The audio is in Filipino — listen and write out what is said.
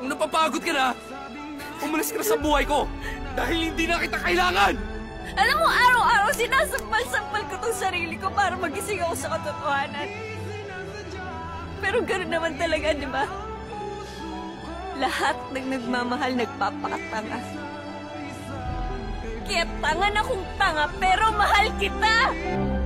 Kung napapagod ka na, umalis ka na sa buhay ko dahil hindi na kita kailangan! Alam mo, araw-araw sinasampal-sampal ko tong sarili ko para magising ako sa katotohanan. Pero gano'n naman talaga, di ba? Lahat ng nagmamahal nagpapakatanga. Kaya tanga na kung tanga, pero mahal kita!